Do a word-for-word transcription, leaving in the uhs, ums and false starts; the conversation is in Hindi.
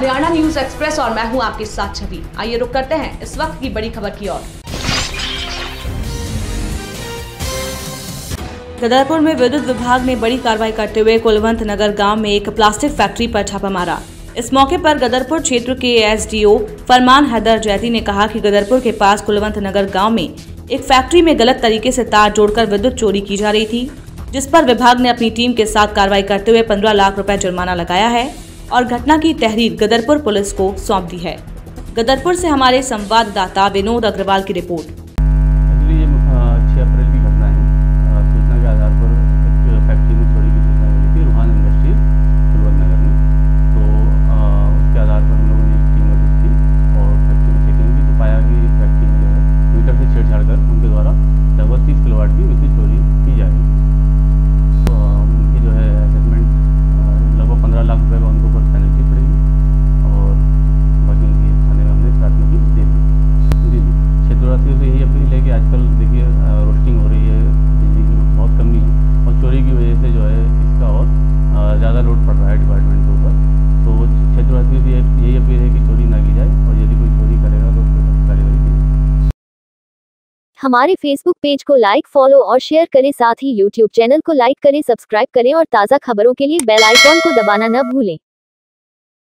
हरियाणा न्यूज एक्सप्रेस और मैं हूं आपके साथ छवि। आइए रुक करते हैं इस वक्त की बड़ी खबर की ओर। गदरपुर में विद्युत विभाग ने बड़ी कार्रवाई करते हुए कुलवंत नगर गांव में एक प्लास्टिक फैक्ट्री पर छापा मारा। इस मौके पर गदरपुर क्षेत्र के एसडीओ फरमान हैदर जैदी ने कहा कि गदरपुर के पास कुलवंत नगर गांव में एक फैक्ट्री में गलत तरीके से तार जोड़कर विद्युत चोरी की जा रही थी, जिस पर विभाग ने अपनी टीम के साथ कार्रवाई करते हुए पंद्रह लाख रुपए जुर्माना लगाया है और घटना की तहरीर गदरपुर पुलिस को सौंप दी है। गदरपुर से हमारे संवाददाता विनोद अग्रवाल की रिपोर्ट। आजकल देखिए रोस्टिंग हो रही है, बिजली की बहुत कमी है और चोरी की वजह से जो है इसका और ज़्यादा लोड पड़ रहा है डिपार्टमेंट के ऊपर। तो क्षेत्रवासियों से यही अपील है कि चोरी ना की जाए और यदि कोई चोरी करेगा तो उस पर सख्त कार्रवाई की जाए। हमारे फेसबुक पेज को लाइक, फॉलो और शेयर करें, साथ ही यूट्यूब चैनल को लाइक करें, सब्सक्राइब करें और ताज़ा खबरों के लिए बेल आइकॉन को दबाना न भूलें।